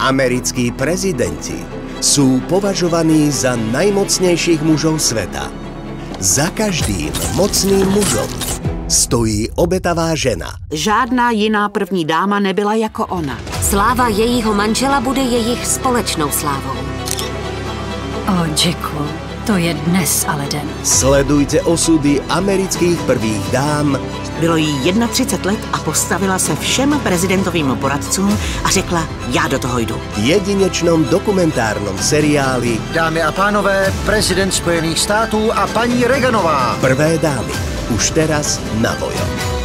Americkí prezidenti sú považovaní za najmocnejších mužov sveta. Za každým mocným mužom stojí obetavá žena. Žádná jiná první dáma nebyla jako ona. Sláva jejího manžela bude jejich společnou slávou. O, Jacku, to je dnes ale den. Sledujte osudy amerických prvých dám. Bylo jí 31 let a postavila se všem prezidentovým poradcům a řekla, já do toho jdu. V jedinečnom dokumentárnom seriáli Dámy a pánové, prezident Spojených států a paní Reaganová. Prvé dámy. Už teraz na Vojo.